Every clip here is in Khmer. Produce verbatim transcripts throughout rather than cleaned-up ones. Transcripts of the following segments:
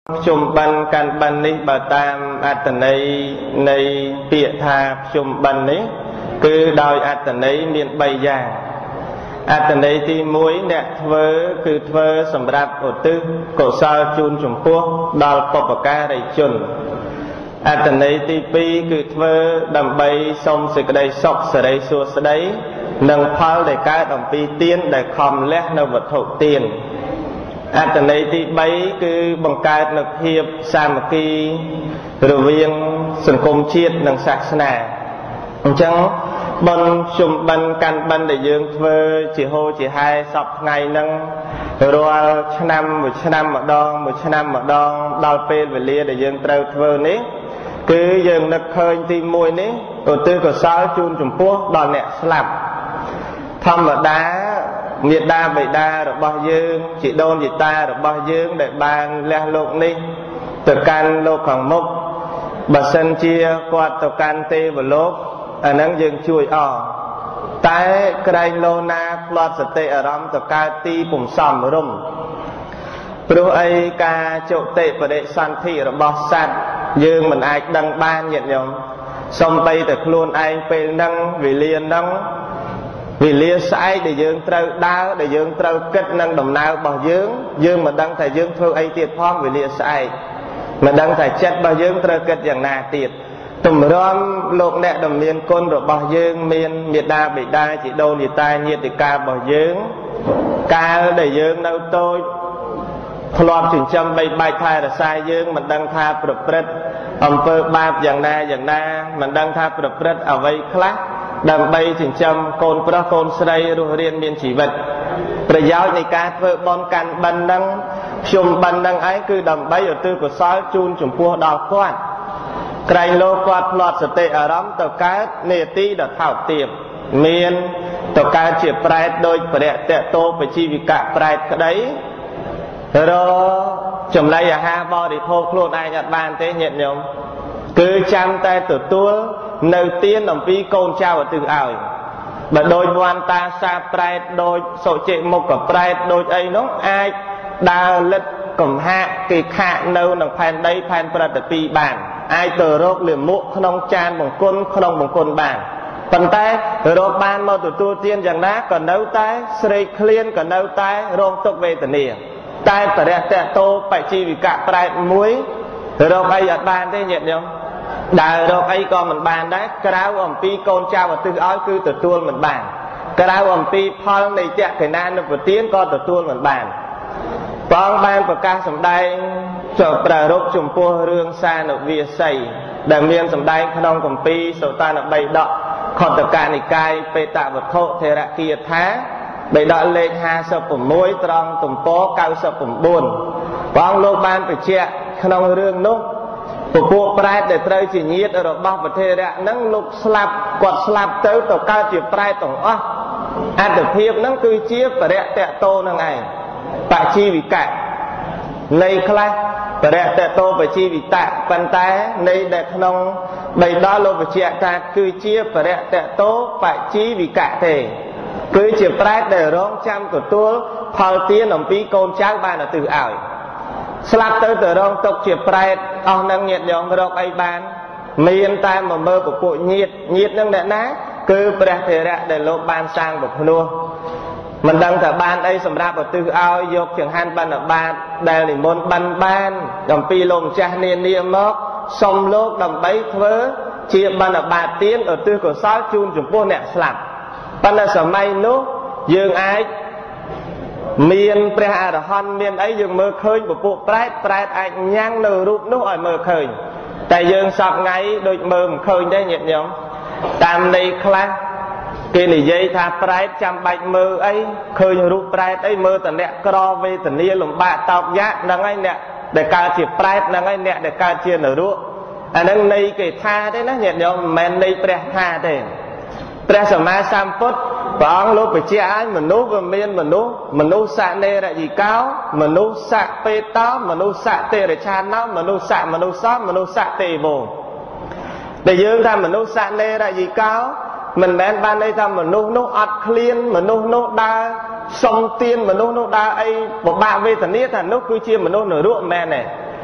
ជុំបិណ្ឌកាន់បិណ្ឌនេះបើតាមអត្ថន័យនៃពាក្យថាជុំបិណ្ឌនេះគឺដោយអត្ថន័យមានបីយ៉ាងអត្ថន័យទីមួយអ្នកធ្វើគឺធ្វើសម្រាប់ឧទ្ទិសកុសលជូនចំពោះដល់បុព្វការីជនអត្ថន័យទីពីរគឺធ្វើដើម្បីសុំសេចក្តីសុខសិរីសួស្តីនិងផលដែលកើតអំពីទានដែលខំលះនៅវត្ថុទានអត្ថន័យទីបីគឺបង្កើតនូវភាពសាមគ្គីរវាងសង្គមជាតិនិងសាសនាអញ្ចឹងបុណ្យជុំបិណ្ឌកាន់បិណ្ឌដែលយើងធ្វើជាហូរជាហែសពថ្ងៃហ្នឹងរាល់ឆ្នាំមួយឆ្នាំម្ដងមួយឆ្នាំម្ដងដល់ពេលវេលាដែលយើងត្រូវធ្វើនេះគឺយើងនឹកឃើញទីមួយនេះឧទ្ទិសកុសលជូនចំពោះដល់អ្នកស្លាប់ធម្មតាមេដាបិតារបស់យើងជីដូនជីតារបស់យើងដែលបានលះលោកនេះទៅកាន់លោកខាងមុខបើសិនជាគាត់ទៅកាន់ទេវលោកអាហ្នឹងយើងជួយអរតែក្រែងលោណាផ្លាត់សតិអារម្មណ៍ទៅកើតទីពំសំរំព្រោះអីការជោតិបដិសន្ធិរបស់សត្វយើងមិនអាចដឹងបានញាតិញោមសំបីតែខ្លួនឯងពេលហ្នឹងវេលាហ្នឹងវេលាស្អែកដែលយើងត្រូវដើរដែលយើងត្រូវគិតនឹងដំណើររបស់យើងយើងមិនដឹងថាយើងធ្វើអីទៀតផងវេលាស្អែកមិនដឹងថាចិត្តរបស់យើងត្រូវគិតយ៉ាងណាទៀតទម្រាំលោកអ្នកដែលមានគុណរបស់យើងមានមេដាបិតាជីដូនជីតាញាតិការបស់យើងកាលដែលយើងនៅតូចធ្លាប់ចិញ្ចឹមបីបាច់ថែរក្សាយើងមិនដឹងថាប្រព្រឹត្តអំពើបាបយ៉ាងណាយ៉ាងណាមិនដឹងថាប្រព្រឹត្តអ្វីខ្លះដើម្បីចិញ្ចឹមកូនប្រុសកូនស្រីរស់រានមានជីវិតប្រយោជន៍នៃការធ្វើបុណ្យកាន់បិណ្ឌហ្នឹងជុំបិណ្ឌហ្នឹងឯងគឺដើម្បីឧទ្ទិសកុសលជូនចំពោះដល់គាត់ក្រែងលោកគាត់ផ្លាត់សតិអារម្មណ៍ទៅកើតនេតិដ៏ថោកទាបមានទៅកើតជាប្រែតដោយបរិយតតោបជីវិកៈប្រែតក្តីរចំណីអាហារបរិភោគខ្លួនឯងអត់បានទេញាតិញោមគឺចាំតែទទួលនៅទានអំពីកូនចៅឧទ្ទិសឲ្យបើដូចវ័នតាសាប្រែតដូចសុជិមុខក៏ប្រែតដូចអីនោះអាចដើរលិតកំហាកគេខាកនៅក្នុងផែនដីផែនប្រតិពីបានអាចទៅរកលាមកក្នុងចានបង្គន់ក្នុងបង្គន់បានប៉ុន្តែរកបានមកទទួលទានយ៉ាងណាក៏នៅតែស្រេកឃ្លានក៏នៅតែរងទុក្ខវេទនាតែបរិយតតោបជីវិកៈប្រែតមួយរកអីអត់បានទេញាតិញោមដើររកអីក៏មិនបានដែរក្រៅអំពីកូនចៅឧទ្ទិសឲ្យគឺទទួលមិនបានក្រៅអំពីផលនៃតក្កិណានុប្រទានក៏ទទួលមិនបានព្រះអង្គបានប្រកាសសម្ដែងចុះប្រារព្ធចំពោះរឿងសានុវាស័យដែលមានសម្ដែងក្នុងគម្ពីរសុតានបិដកខត្តកនិកាយបេតវត្ថុថេរគាថាបិដកលេខห้าสิบหกត្រង់ទំព័រเก้าสิบเก้าព្រះអង្គលោកបានបញ្ជាក់ក្នុងរឿងនោះពពួកប្រែតដែលត្រូវជាញាតិរបស់ប្រធេរៈហ្នឹងលោកស្លាប់គាត់ស្លាប់ទៅទៅកើតជាប្រែតទាំងអស់អត្តភាពហ្នឹងគឺជាបរិយតតោនឹងឯងបជីវិកៈនៃខ្លះបរិយតតោបជីវិតៈប៉ុន្តែនៃដែលក្នុងបិដកលោកបញ្ជាក់ថាគឺជាបរិយតតោបជីវិកៈទេគឺជាប្រែតដែលរងចាំទទួលផលទានអំពីកូនចៅបានឧទ្ទិសឲ្យស្លាប់ទៅទៅរងទុកជាប្រែតអស់នឹងញាតិញោមរកអីបានមានតែមកមើលពពួកញាតិញាតិនឹងអ្នកណាគឺព្រះថេរៈដែលលោកបានសាងប្រភ្នោះមិនដឹងថាបានអីសម្រាប់ឧទ្ទិសឲ្យយកចង្ហាន់បណ្ឌបាតដែលនិមន្តបិណ្ឌបានអំពីលោកម្ចាស់នានាមកសុំលោកដើម្បីធ្វើជាបណ្ឌបាតទានឧទ្ទិសកុសលជូនចំពោះអ្នកស្លាប់ប៉ុន្តែសម័យនោះយើងអាចមានព្រះអរហន្តមានអីយើងមើលឃើញពពួកប្រែតប្រែតអាចញ៉ាំងនៅរូបនោះឲ្យមើលឃើញតែយើងសពថ្ងៃដូចមើលមិនឃើញទេញាតិញោមតាមន័យខ្លះគេនិយាយថាប្រែតចាំបាច់មើលអីឃើញរូបប្រែតអីមើលតែអ្នកក្រវេទនាលំបាកតោកយ៉ាក់ហ្នឹងហើយអ្នកដែលកើតជាប្រែតហ្នឹងហើយអ្នកដែលកើតជានរកអាហ្នឹងន័យគេថាទេណាញាតិញោមមិនមែនន័យព្រះថាទេព្រះសម្មាសម្ពុទ្ធព្រះអង្គលោកបញ្ជាក់ឲ្យមនុស្សវាមានមនុស្សមនុស្សសនេរយិកោមនុស្សសពេតោមនុស្សសតិរឆាណោមនុស្សសមនុស្សសមនុស្សសទេវោដែលយើងថាមនុស្សសនេរយិកោមិនមែនបានន័យថាមនុស្សនោះអត់ឃ្លានមនុស្សនោះដើរសុំទានមនុស្សនោះដើរអីពិបាកវេទនាថានោះគឺជាមនុស្សនរកមិនមែនទេ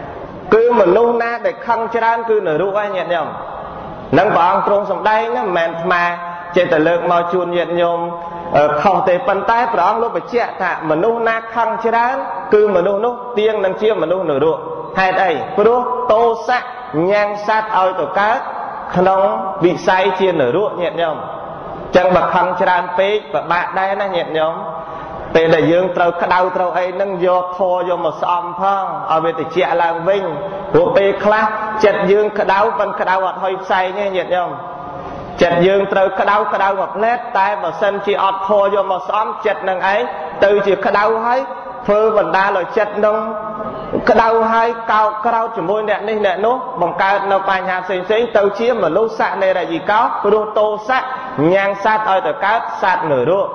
cứ mà nô na để khăng chán cứ nở rượu ai nhẹn nhầm nâng vào ông trong sông đây nó mẹn mà trên tờ lượng màu chuồn nhẹn nhôm không thể phân tay vào ông lúc phải chạy thả mà nô na khăng chán cứ mà nô nô tiên nâng chia mà nô nở rượu hai đây cứ tô sắc nhang sát oi tổ cá không bị say chia nở rượu nhẹn nhầm chẳng bậc khăng chán phê và bạn đây nó nhẹn nhầm về đại dương trâu đau trâu ấy nâng vô thô vô một xóm phong ở bên thì trẻ làng vinh của bê class chật dương đau vẫn đau ọt hơi say nghe nhiệt không chật dương trâu đau đau ngọc lết tay vào sân chỉ ọt thô vô một xóm chật nâng ấy từ chỉ đau hay phơ vẫn đa lời chật nông đau hay cao cao chỉ môi nẹn đi nẹn nốt bằng cao nó bài nhà xinh xinh từ chia mà lúc sạ này là gì có rô tô sạ nhang sát ơi từ cát sát nửa độ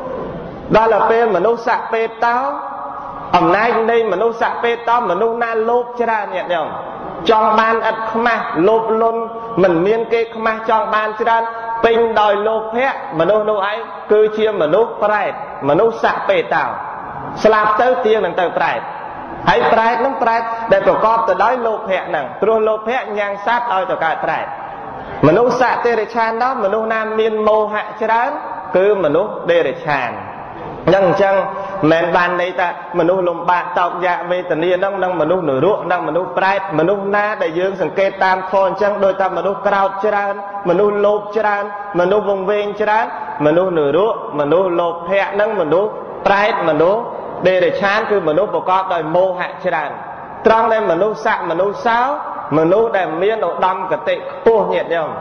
đó là pe mà nô sạ pe táo ẩm nay đây mà nô sạ pe táo mà nô na lốp cho ra nhẹ nhàng trong ban ắt khma lốp luôn mình miên kê khma trong ban cho ra pin đòi lốp hẹ mà nô nô ấy cứ chia mà nô pride mà nô sạ pe táo slap tới tiên đằng tới pride hãy pride nó pride để tổ con từ đói lốp hẹ nằng rồi lốp hẹ nhang sát ơi tổ cái pride mà nô sạ tê để chan đó mà nô nam miên mô hạ cho ra cứ mà nô đê để chan nhưng chăng mẹ ban đây ta mà nu lùm bạn tộc dạ về tình yêu nông nông mà nu nửa ruộng nông mà nu pride mà nu na đại dương sừng kê tam thôn chăng đôi ta mà nu crowd chran mà nu lốp chran mà nu vùng ven chran mà nu nửa ruộng mà nu lốp hẹ nông mà nu pride mà nu để để chán cứ mà nu bộ con đời mô hạ chran trong đây mà nu sạ mà nu sáo mà nu để miên độ đâm cái tệ tua nhiệt nhau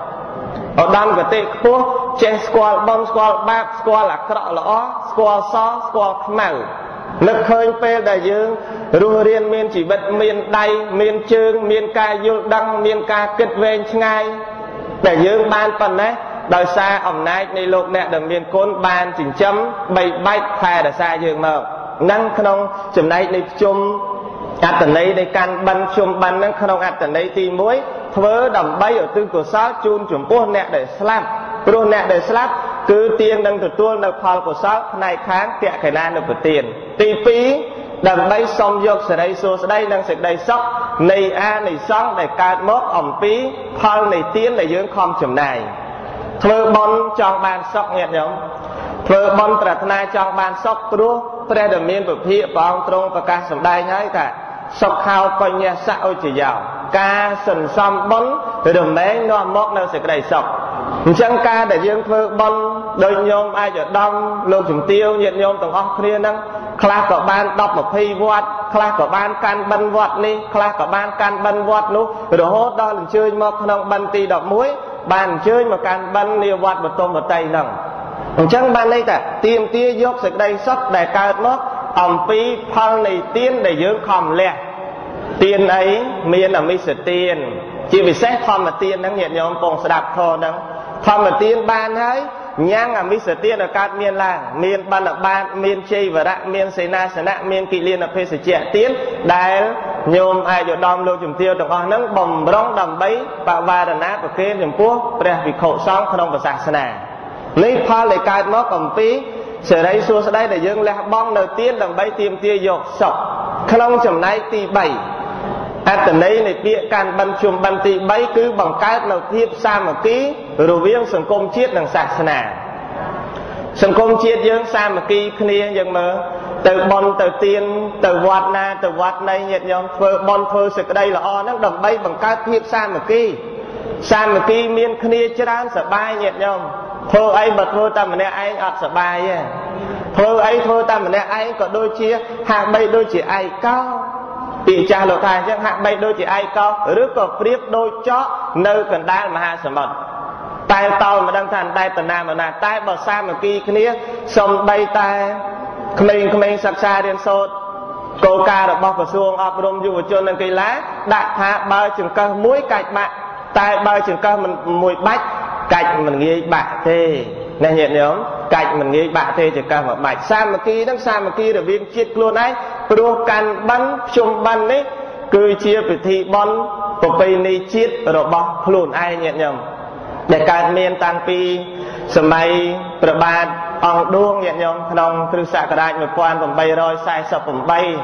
ở đâm cái tệ tua trên squall bom squall bạc squall là cọ lõ squall so squall màu lực hơi pe đại dương rùa riêng miên chỉ bật miên đầy miên chương miên ca du đăng miên ca kết ven ngay đại dương ban phần đấy đời xa ẩm nayในโลกเนี่ยเดิมmiên côn ban chỉnh chấm bay bay thay đời xa dương mà năng không chấm nàyในchấmอัตในในการบรรชุมบรรนั้นขนมอัตในตีมวยเพื่อดำใบở tương của sáu chun chủngพวกเนี่ยđể slap rồi nè để slap cứ tiền đang từ tuôn được phật của sáu này kháng tiệ khải nan được tiền tỷ phí đầm bay xong dọc sẽ đây số sẽ đây đang sẽ đây sóc này a này xong để cát mốt ẩm phí phật này tiền để dưỡng không chấm này thưa bon trong bàn sóc nhẹ nhõm thưa bon trật na trong bàn sóc rúa pre đầm miên bậc thị vào trong và ca sầm đây nhái cả sóc khao coi nhà xã ôi chỉ giàu ca sần xăm bón từ đầm bé nó mốt nó sẽ đầy sọc chẳng ca để dương thưa bon đôi nhôm ai giờ đông lô chủng tiêu nhiệt nhôm tổng óc kia năng class của ban đọc một phi vót class của ban can bân vót đi class của ban can bân vót nú rồi hốt đó là chơi mà không bân tì đọc muối bàn chơi mà can bân nhiều vót một tôm một tay nằng chẳng ban đây ta tiêm tia dốc sẽ đầy sóc để cao mốt ẩm phí phăng này tiên để dương khom lẹ tiền ấy miền là mi sẽ tiền chỉ vì xét thom mà tiền đang nhiệt nhóm bông sẽ đạp thò đang thom mà tiền ban ấy nhang là mi sẽ tiền ở các miền làng miền ban là ban miền chi và đạn miền xây na sẽ nạ miền kỵ liên là phê sẽ trẻ tiền đại nhôm ai cho đom lô chùm tiêu đồng họ nâng bồng rong đầm bấy và va đàn áp và kê nhầm quốc bè vì khẩu xong không và sạc sà lấy pha lấy cái nó cầm phí sẽ đây xua sẽ đây để dương lẹ bong đầu tiên đầm bấy tiêm tia dọc sọc không chấm này tì bảy anh từ đây này bịa can ban chùm ban tì bấy cứ bằng cái nào thiếp xa một ký rồi viên sừng công chiết đằng sạc sà sừng công chiết dương xa một ký kia nhưng mà từ bon từ tiên từ vọt na từ vọt này nhiệt nhau phơ bon phơ sực đây là o nó đầm bay bằng cái thiếp xa một ký xa một ký miên kia chứ đang sợ bay nhiệt nhau thơ ấy bật thơ ta mà nè anh ọt sợ bài vậy thơ ấy thơ ta mà nè anh có đôi chia hạng bay đôi chỉ ai cao bị cha lộ thai chứ hạng bay đôi chỉ ai cao rước có priếp đôi chó nơi cần đai mà ha sợ mật tay tao mà đang thành tay tần nam mà nè tay bờ xa mà kia kia xong bay tay mình mình sạc xa điên sốt cô ca được bọc vào xuông ọp rôm dù cho nên cây lá đại thả bao chừng cơ muối cạch mạng tay bao chừng cơ mình mùi bách cạnh mình nghĩ bạ thế này hiện nhóm cạnh mình nghĩ bạ thế chỉ cần một bạch xa mà kia đang xa mà kia được viên chiết luôn ấy pro can bắn chung bắn ấy cứ chia về thị bon của cây này chiết rồi bọc luôn ai nhận nhầm để cài miền tăng pi sớm maiประบาทองดวงnhận nhầm trong từ xạ cái đại một quan còn bay rồi sai sập còn bay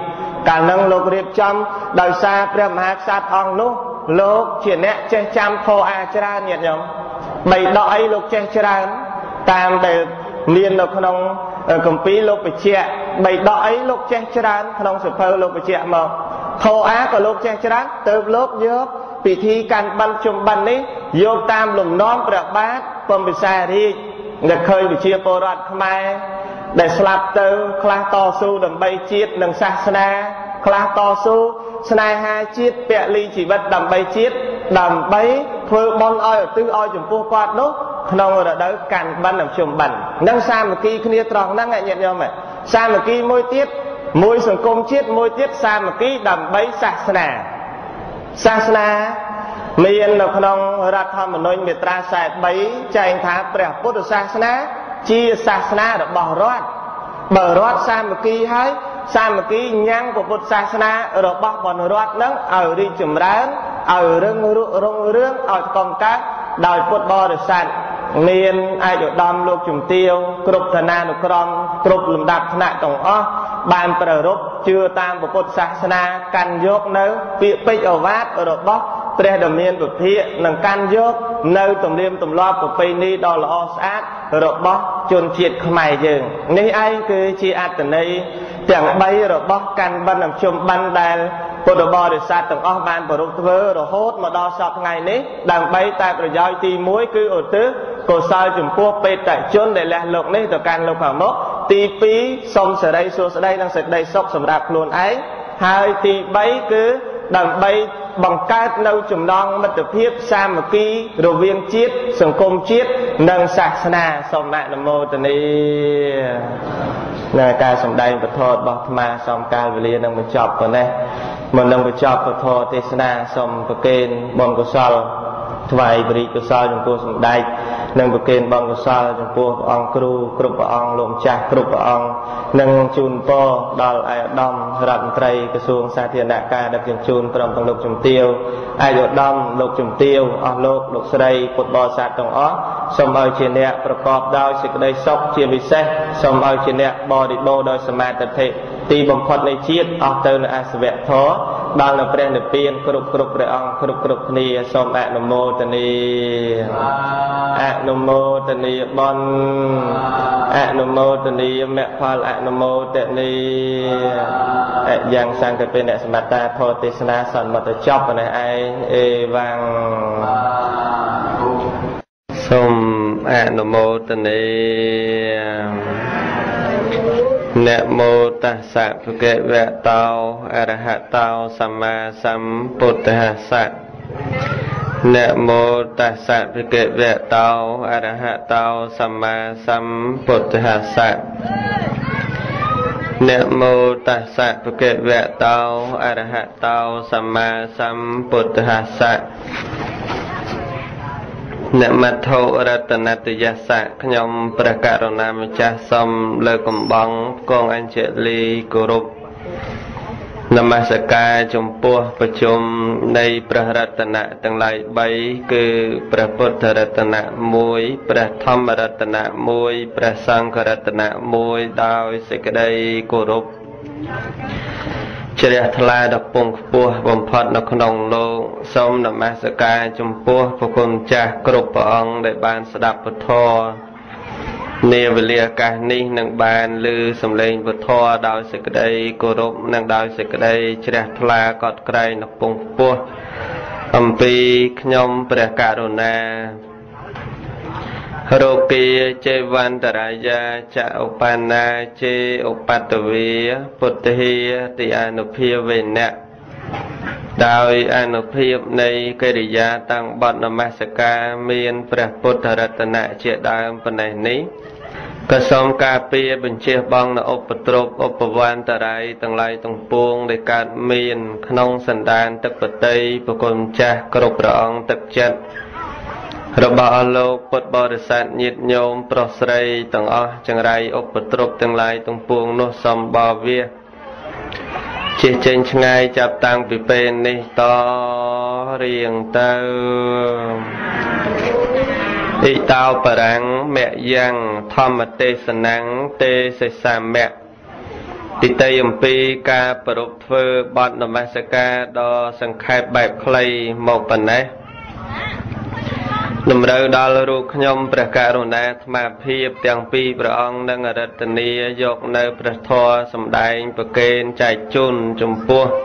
កាលនឹងលោករៀបចំដោយសារព្រះមហាក្សត្រអង្គនោះលោកជាអ្នកចេះចាំធម៌អាច្រើនញាតិញោមបីដកអីលោកចេះច្រើនតាមដែលមាននៅក្នុងគម្ពីរលោកបញ្ជាក់បីដកអីលោកចេះច្រើនក្នុងសភៅលោកបញ្ជាក់មកធម៌អាក៏លោកចេះច្រើនទៅលោកយកពិធីកាន់បិណ្ឌជុំបិណ្ឌនេះយកតាមលំនាំព្រះបាទពំពិសារាជដែលឃើញវិជាពលរដ្ឋខ្មែរដែលស្លាប់ទៅខ្លះតស៊ូដើម្បីជាតិនិងសាសនាខ្លះតស៊ូស្នេហាជាតិពលីជីវិតដើម្បីជាតិដើម្បីធ្វើបុណ្យឲ្យឧទ្ទិសឲ្យចំពោះគាត់នោះក្នុងរដូវកាន់បិណ្ឌនិងជុំបិណ្ឌនឹងសាមគ្គីគ្នាត្រង់ហ្នឹងញាតិញោមសាមគ្គីមួយទៀតមួយសង្គមជាតិមួយទៀតសាមគ្គីដើម្បីសាសនាសាសនាមាននៅក្នុងរដ្ឋធម្មនុញ្ញមាត្រាសែនបីចែងថាព្រះពុទ្ធសាសនាជាសាសនារបស់រដ្ឋបើរដ្ឋសាមគ្គីហើយសាមគ្គីញ៉ាំងពុទ្ធសាសនារបស់បនរដ្ឋនឹងឲ្យរីកចម្រើនឲ្យរឹងរុងរឿងឲ្យកុំកើតដោយពុទ្ធបរិស័ទមានឯកឧត្តមលោកជំទាវគ្រប់ឋានានុក្រមគ្រប់លំដាប់ថ្នាក់ទាំងអស់បានប្រារព្ធជឿតាមពុទ្ធសាសនាកាន់យកនៅពាក្យពេចន៍អវាទរបស់ព្រះដ៏មានពភាកនឹងកាន់យកនៅទំនៀមទម្លាប់ប្រពៃណីដ៏ល្អស្អាតរបស់ជនជាតិខ្មែរយើងនេះឯងគឺជាអត្ថន័យទាំងបីរបស់កាន់បិណ្ឌនិងជុំបិណ្ឌដែលពុទ្ធបរិស័ទទាំងអស់បានប្រារព្ធធ្វើរហូតមកដល់សប្តាហ៍ថ្ងៃនេះដើម្បីតែប្រយោជន៍ទីមួយគឺឧទ្ទិសកុសលចំពោះបេតជនដែលលះលោកនេះទៅកាន់លោកខាងមុខទីពីរសូមសិរីសួស្តីនិងសេចក្តីសុខសម្រាប់ខ្លួនឯងហើយទីបីគឺដើម្បីបង្កើតនៅចំណងមិត្តភាពសាមគ្គីរវាងជាតិសង្គមជាតិនិងសាសនាសូមអនុមោទនានៅការសម្ដែងពធរបស់អាត្មាសូមកាលវេលានឹងបញ្ចប់ប៉ុណ្ណេះមុននឹងបញ្ចប់ពធទេសនាសូមប្រគេនបុណ្យកុសលថ្វាយបរិកុសលចំពោះសម្ដេចនិងប្រគេនបុណ្យកុសលចំពោះព្រះអង្គគ្រូគ្រប់ព្រះអង្គលោកម្ចាស់គ្រប់ព្រះអង្គនិងជូនពរដល់ឯកឧត្តមរដ្ឋមន្ត្រីក្រសួងសាធារណការដឹកជញ្ជូនព្រមទាំងលោកជំទាវឯកឧត្តមលោកជំទាវអស់លោកលោកស្រីពុទ្ធបរិស័ទទាំងអស់សូមឲ្យជាអ្នកប្រកបដោយសេចក្តីសុខជាពិសេសសូមឲ្យជាអ្នកបរិបូរដោយសមាធិទីបំផុតនៃជាតិអស់ទៅនៅអសវៈធម៌ដល់នៅព្រះនិព្វានគ្រប់គ្រប់ព្រះអង្គគ្រប់គ្រប់គ្នាសូមអនុមោទនាអនុមោទនាបុណ្យអនុមោទនាមគ្គផលអនុមោទនាអយ៉ាងសង្ឃពេអ្នកសមត្តាធម៌ទេសនាសន្មតចប់ប៉ុណ្ណេះឯងអេវ៉ាំងសូមអនុមោទនាนะโมตัสสะภะคะวะโตอะระหะโตสัมมาสัมพุทธัสสะนะโมตัสสะภะคะวะโตอะระหะโตสัมมาสัมพุทธัสสะนะโมตัสสะภะคะวะโตอะระหะโตสัมมาสัมพุทธัสสะអ្នកមត្ថោរតនតយស្សៈខ្ញុំព្រះករុណាម្ចាស់សូមលើកកំបងផ្គងអញ្ជលីគោរពនមស្ការចំពោះប្រជុំនៃព្រះរតនៈទាំងឡាយបីគឺព្រះពុទ្ធរតនៈមួយព្រះធម្មរតនៈមួយព្រះសង្ឃរតនៈមួយដោយសេចក្តីគោរពជ្រះថ្លាដល់ពងខ្ពស់បំផុតនៅក្នុងលោកសូមនមស្ការចំពោះព្រះគុណចាស់គ្រប់ព្រះអង្គដែលបានស្ដាប់ពធនាវេលាឱកាសនេះនឹងបានឮសំឡេងពធដោយសេចក្តីគោរពនិងដោយសេចក្តីជ្រះថ្លាកត់ក្រែងនៅពងខ្ពស់អំពីខ្ញុំព្រះករុណារោគាចេវន្តរាយាចឧបានាចេឧបតវីពុទ្ធិតិអនុភាវេណៈដោយអនុភាពនៃកិរិយាតាំងបទនមស្ការមានព្រះពុទ្ធរតនៈជាដើមប៉ុណ្ណេះនេះក៏សូមការពារបញ្ជាបងនៅឧបទ្រពឧបវន្តរាយទាំងឡាយទាំងពួងដែលកើតមានក្នុងសន្តានទឹកបតីប្រគុណចាស់គ្រប់ព្រះអង្គទឹកចិត្តរបស់អស់លោកពុទ្ធបរិស័ទញាតិញោមប្រុសស្រីទាំងអស់ចង្រៃឧបទ្រពទាំងឡាយទាំងពួងនោះសូមបវាជិះចេញឆ្ងាយចាប់តាំងពីពេលនេះតរៀងទៅអ៊ីតោបរាំងមយ៉ាងធម្មទេសនាំងទេសិសាមៈទីតីអំពីការប្រពធ្វើបទនមស្ការដ៏សង្ខេបបែបខ្លីមកប៉ុណ្ណេះតម្រូវដល់រូបខ្ញុំព្រះករុណាអាត្មាភាពទាំងពីរព្រះអង្គនិងអរិទ្ធនីយកនៅព្រះធម៌សម្ដែងប្រកេនចែកជូនចំពោះ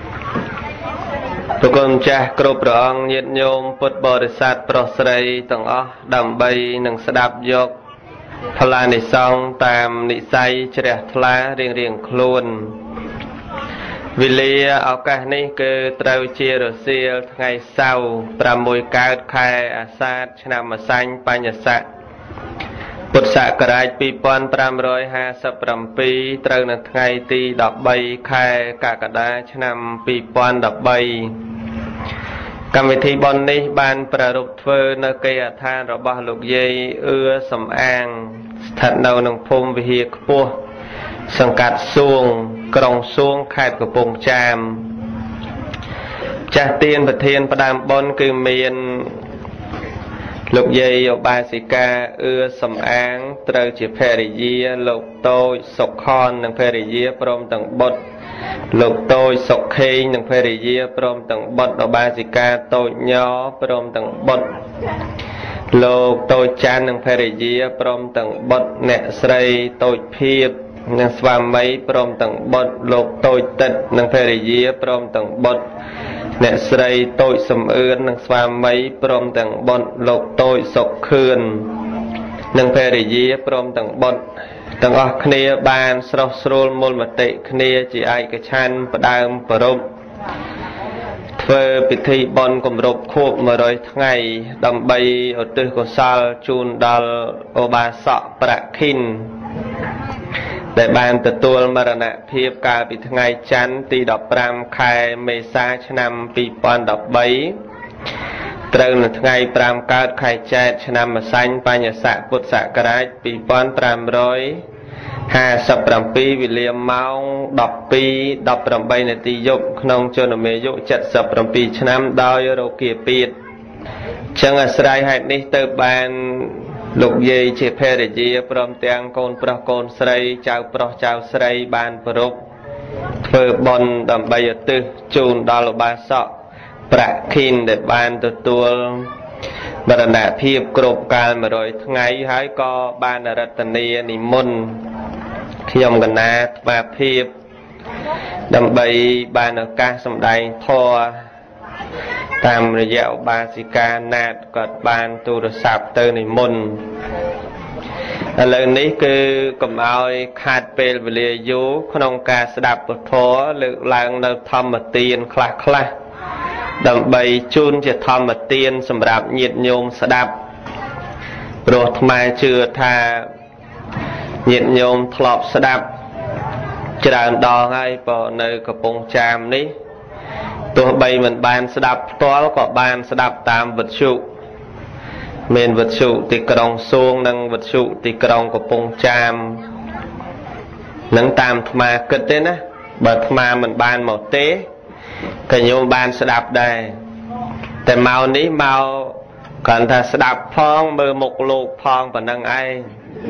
ព្រះគុណចាស់គ្រប់ព្រះអង្គញាតិញោមពុទ្ធបរិស័ទប្រុសស្រីទាំងអស់ដើម្បីនឹងស្ដាប់យកផលានិសង្ឃតាមនិស័យជ្រះថ្លារៀងរៀងខ្លួនវេលាឱកាសនេះគឺត្រូវជារសៀលថ្ងៃសៅរ៍ប្រាំមួយកើតខែអាសាឍឆ្នាំម្សាញ់បញ្ញស័កពុទ្ធសករាជពីរពាន់ប្រាំរយហាសិបប្រាំពីរត្រូវនៅថ្ងៃទីដប់បីខែកក្កដាឆ្នាំពីរពាន់ដប់បីកម្មវិធីបុណ្យនេះបានប្រារព្ធធ្វើនៅគេហដ្ឋានរបស់លោកយាយអឿសំអាងស្ថិតនៅក្នុងភូមិវិហារខ្ពស់សង្កាត់សួងក្រុងសួងខេត្តកំពង់ចាមចាស់ទានប្រធានផ្ដើមបុណ្យគឺមានលោកយាយឧបាសិកាអឿសំអាងត្រូវជាភរិយាលោកតូចសុខននិងភរិយាព្រមទាំងបុត្រលោកតូចសុខេងនិងភរិយាព្រមទាំងបុត្រឧបាសិកាតូចញព្រមទាំងបុត្រលោកតូចច័ន្ទនិងភរិយាព្រមទាំងបុត្រអ្នកស្រីតូចភៀបនិងស្វាមីព្រមទាំងបុត្រលោកតូចតិតនិងភរិយាព្រមទាំងបុត្រអ្នកស្រីតូចសំអឿននិងស្វាមីព្រមទាំងបុត្រលោកតូចសុខខឿននិងភរិយាព្រមទាំងបុត្រទាំងអស់គ្នាបានស្រស់ស្រួលមូលមតិគ្នាជាឯកច្ឆន្ទផ្ដើមប្រពធ្វើពិធីបុណ្យគម្រប់ខួបមួយរយថ្ងៃដើម្បីឧទ្ទិសកុសលជូនដល់ឧបាសកប្រាក់ខិនដែលបានទទួលមរណភាពកាលពីថ្ងៃច័ន្ទទីដប់ប្រាំខែមេសាឆ្នាំពីរពាន់ដប់បីត្រូវនៅថ្ងៃប្រាំកើតខែចែកឆ្នាំម្សាញ់បញ្ញស័កពុទ្ធសករាជពីរពាន់ប្រាំរយហាសិបប្រាំពីរវេលាម៉ោងដប់ពីរដប់ប្រាំបីនាទីយប់ក្នុងជន្មាយុเจ็ดสิบเจ็ดឆ្នាំដោយរោគាពាធចឹងអាស្រ័យហេតុនេះទៅបានលោកយាយជាភរិយាព្រមទាំងកូនប្រុសកូនស្រីចៅប្រុសចៅស្រីបានប្រពធ្វើបុណ្យដើម្បីឧទ្ទិសជូនដល់ឧបាសកប្រាក់ខិនដែលបានទទួលមរណភាពគ្រប់កាលមួយរយថ្ងៃហើយក៏បានរតនានិមន្តខ្ញុំកណាថ្មភាពដើម្បីបានឱកាសសម្ដែងធម៌តាមរយៈឧបាសិកាណាតក៏បានទូរស័ព្ទទៅនិមន្តឥឡូវនេះគឺកុំឲ្យខាតពេលវេលាយូរក្នុងការស្ដាប់ពធលើកឡើងនៅធម្មទានខ្លះខ្លះដើម្បីជូនជាធម្មទានសម្រាប់ញាតិញោមស្ដាប់ព្រោះអាត្មាជឿថាញាតិញោមធ្លាប់ស្ដាប់ច្រើនដងហើយបើនៅកំពង់ចាមនេះទោះបីមិនបានស្ដាប់ផ្ទាល់ក៏បានស្ដាប់តាមវិទ្យុមានវិទ្យុទីក្រុងសួងនិងវិទ្យុទីក្រុងកំពង់ចាមនឹងតាមអាត្មាគិតទេណាបើអាត្មាមិនបានមកទេក៏ញោមបានស្ដាប់ដែរតែមកនេះមកគ្រាន់តែស្ដាប់ផងមើលមុខលោកផងប៉ុណ្ណឹងឯង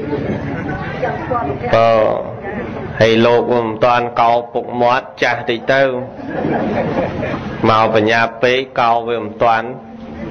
បើហើយលោកមិនតាន់កោពុកមាត់ចាស់តិចទៅមកបញ្ញាពេកកោវាមិនតាន់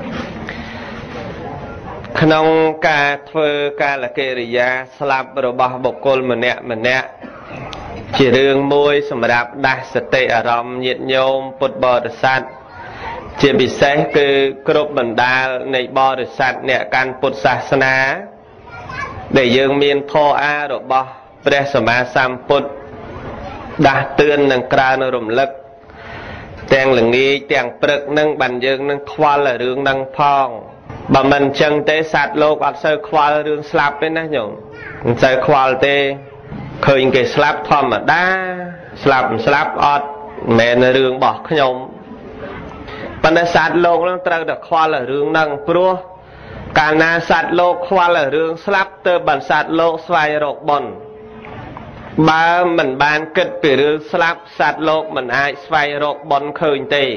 ក្នុងការធ្វើកាលកិរិយាស្លាប់របស់បុគ្គលម្នាក់ម្នាក់ជារឿងមួយសម្រាប់ដាស់សតិអារម្មណ៍ញាតិញោមពុទ្ធបរិស័ទជាពិសេសគឺគ្រប់បណ្ដាលនៃបរិស័ទអ្នកកាន់ពុទ្ធសាសនាដែលយើងមានធម៌អារបស់ព្រះសម្មាសម្ពុទ្ធដាស់តឿននិងក្រើនរំលឹកទាំងល្ងាចទាំងព្រឹកនឹងបានយើងនឹងខ្វល់រឿងនឹងផងបើមិនអញ្ចឹងទេសត្វលោកអត់សូវខ្វល់រឿងស្លាប់ទេណាញោមមិនសូវខ្វល់ទេឃើញគេស្លាប់ធម្មតាស្លាប់មិនស្លាប់អត់មិនមែនរឿងរបស់ខ្ញុំប៉ុន្តែសត្វលោកនឹងត្រូវតែខ្វល់រឿងហ្នឹងព្រោះកាលណាសត្វលោកខ្វល់រឿងស្លាប់ទើបបានសត្វលោកស្វែងរកបុណ្យបើមិនបានគិតពីរឿងស្លាប់សត្វលោកមិនអាចស្វែងរកបុណ្យឃើញទេ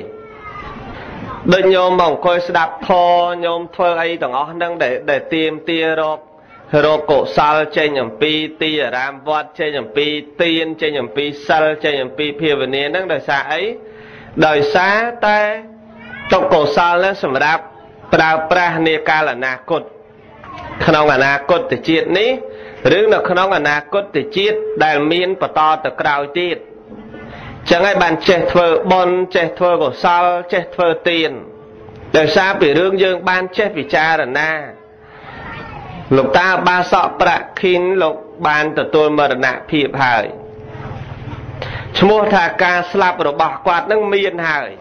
ដូចញោមមកអង្គុយស្ដាប់ធម៌ញោមធ្វើអីទាំងអស់ហ្នឹងដែលដែលទៀមទារករកកុសលចេញអំពីទីអារាមវត្តចេញអំពីទានចេញអំពីសិលចេញអំពីភាវនាហ្នឹងដោយសារអីដោយសារតែទុកកុសលហ្នឹងសម្រាប់ប្រើប្រាស់នាកាលអនាគតក្នុងអនាគតជាតិនេះឬនៅក្នុងអនាគតជាតិដែលមានបន្តទៅក្រោយទៀតចឹងហើយបានចេះធ្វើបុណ្យចេះធ្វើកុសលចេះធ្វើទានដោយសារពីរឿងយើងបានចេះពិចារណាលោកតាបាសកប្រាក់ខិនលោកបានទទួលមរណភាពហើយឈ្មោះថាការស្លាប់របស់គាត់នឹងមានហើយ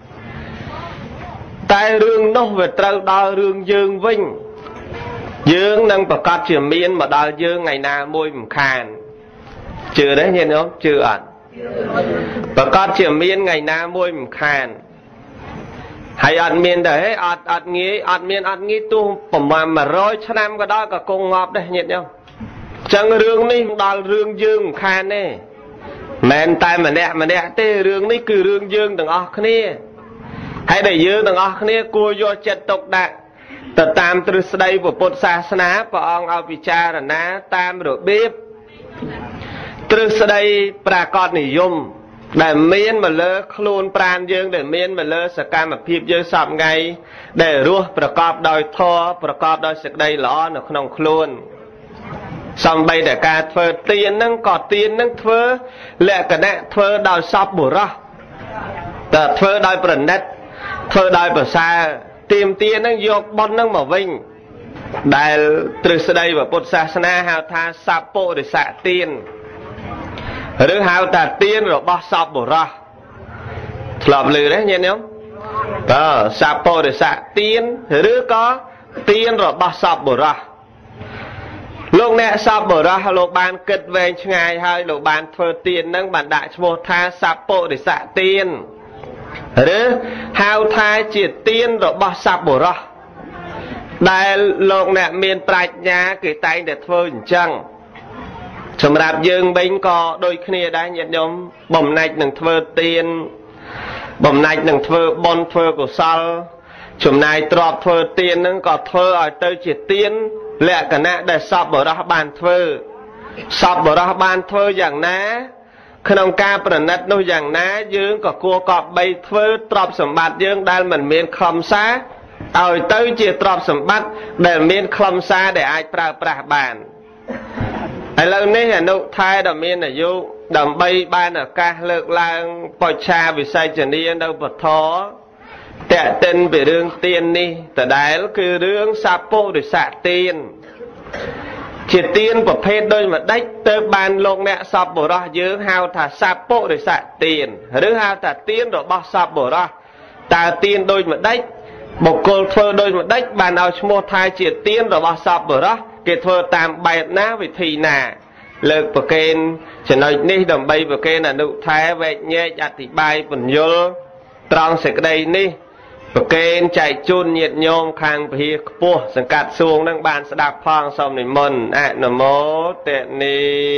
តែរឿងនោះវាត្រូវដល់រឿងយើងវិញយើងនឹងប្រកាសជាមានមកដល់យើងថ្ងៃណាមួយមិនខានជឿទេញាតិញោមជឿអត់ប្រកាសជាមានថ្ងៃណាមួយមិនខានហើយអត់មានដែរអត់អត់ងាយអត់មានអត់ងាយទោះប្រហែលមួយរយឆ្នាំក៏ដល់ក៏គង់ងាប់ដែរញាតិញោមអញ្ចឹងរឿងនេះដល់រឿងយើងមិនខានទេមិនតែម្នាក់ម្នាក់ទេរឿងនេះគឺរឿងយើងទាំងអស់គ្នាហើយដែលយើងទាំងអស់គ្នាគួរយកចិត្តទុកដាក់ទៅតាមទ្រឹស្ដីពុទ្ធសាសនាព្រះអង្គឲ្យពិចារណាតាមរបៀបទ្រឹស្ដីប្រាកដនិយមដែលមានមកលើខ្លួនប្រាណយើងដែលមានមកលើសកម្មភាពយើងសពថ្ងៃដែលរស់ប្រកបដោយធម៌ប្រកបដោយសេចក្តីល្អនៅក្នុងខ្លួនសំបីតែការធ្វើទានហ្នឹងក៏ទានហ្នឹងធ្វើលក្ខណៈធ្វើដោយសពបុរសតែធ្វើដោយប្រណិតធ្វើដោយប្រសើរទាមទានហ្នឹងយកបុណ្យហ្នឹងមកវិញដែលទ្រឹស្ដីពុទ្ធសាសនាហៅថាសัพពុរិស័កទានឬហៅថាទានរបស់សពបុរសធ្លាប់ឮទេញាតិញោមបើសัพពុរិស័កទានឬក៏ទានរបស់សពបុរសលោកអ្នកសពបុរសលោកបានគិតវែងឆ្ងាយហើយលោកបានធ្វើទានហ្នឹងបានដាក់ឈ្មោះថាសัพពុរិស័កទានឬហៅថាជាទានរបស់សពបុរសដែលលោកអ្នកមានប្រាជ្ញាគេតែងតែធ្វើអញ្ចឹងសម្រាប់យើងវិញក៏ដូចគ្នាដែរញាតិញោមបំណាច់នឹងធ្វើទានបំណាច់នឹងធ្វើបុណ្យធ្វើកុសលចំណាយទ្រព្យធ្វើទានហ្នឹងក៏ធ្វើឲ្យទៅជាទានលក្ខណៈដែលសពបុរសបានធ្វើសពបុរសបានធ្វើយ៉ាងណាក្នុងការប្រណិតនោះយ៉ាងណាយើងក៏គួរកប់បីធ្វើទ្រព្យសម្បត្តិយើងដែលមិនមានខ្លឹមសារឲ្យទៅជាទ្រព្យសម្បត្តិដែលមានខ្លឹមសារដែលអាចប្រើប្រាស់បានឥឡូវនេះអនុថែដ៏មានអាយុដើម្បីបានឱកាសលើកឡើងបច្ឆាវិស័យចនីនៅពធតេតិនពីរឿងទាននេះដដែលគឺរឿងសัพពុរិស័កទានជាទានប្រភេទដូចម្ដេចទៅបានលោកអ្នកសពបុរសយើងហៅថាសัพពុរិស័កទានឬហៅថាទានរបស់សពបុរសតើទានដូចម្ដេចបុគ្គលធ្វើដូចម្ដេចបានឲ្យឈ្មោះថាជាទានរបស់សពបុរសគេធ្វើតាមបែបណាវិធីណាលើកប្រកេនចំណុចនេះដើម្បីប្រកេនអនុថែវែកញែកអធិប្បាយពន្យល់ត្រង់សេចក្តីនេះប្រកេនចែកជូនញាតិញោមខាងពហិខ្ពស់សង្កាត់សួងនឹងបានស្ដាប់ផងសូមនិមន្តអនុមោទនី